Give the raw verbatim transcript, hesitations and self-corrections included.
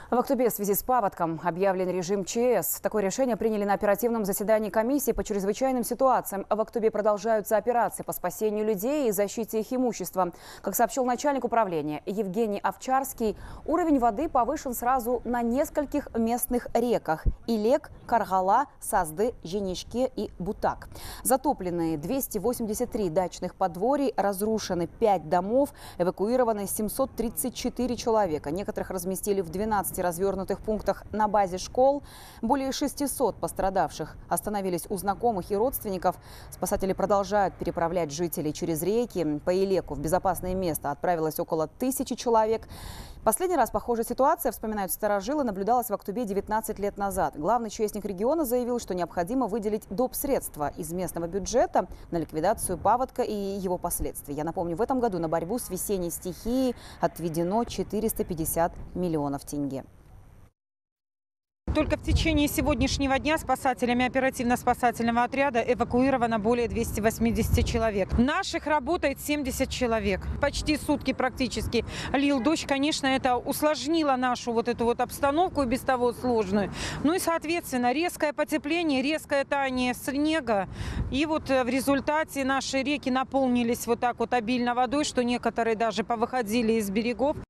В Актубе в связи с паводком объявлен режим ЧС. Такое решение приняли на оперативном заседании комиссии по чрезвычайным ситуациям. В Актубе продолжаются операции по спасению людей и защите их имущества. Как сообщил начальник управления Евгений Овчарский, уровень воды повышен сразу на нескольких местных реках – Илек, Каргала, Сазды, Женишке и Бутак. Затоплены двести восемьдесят три дачных подворий, разрушены пять домов, эвакуированы семьсот тридцать четыре человека. Некоторых разместили в двенадцати развернутых пунктах на базе школ. Более шестисот пострадавших остановились у знакомых и родственников. Спасатели продолжают переправлять жителей через реки. По Илеку в безопасное место отправилось около тысячи человек. Последний раз похожая ситуация, вспоминают старожилы, наблюдалась в Актубе девятнадцать лет назад. Главный ЧСник региона заявил, что необходимо выделить доп. Средства из местного бюджета на ликвидацию паводка и его последствий. Я напомню, в этом году на борьбу с весенней стихией отведено четыреста пятьдесят миллионов тенге. Только в течение сегодняшнего дня спасателями оперативно-спасательного отряда эвакуировано более двухсот восьмидесяти человек. Наших работает семьдесят человек. Почти сутки практически лил дождь. Конечно, это усложнило нашу вот эту вот обстановку, и без того сложную. Ну и, соответственно, резкое потепление, резкое таяние снега. И вот в результате наши реки наполнились вот так вот обильно водой, что некоторые даже повыходили из берегов.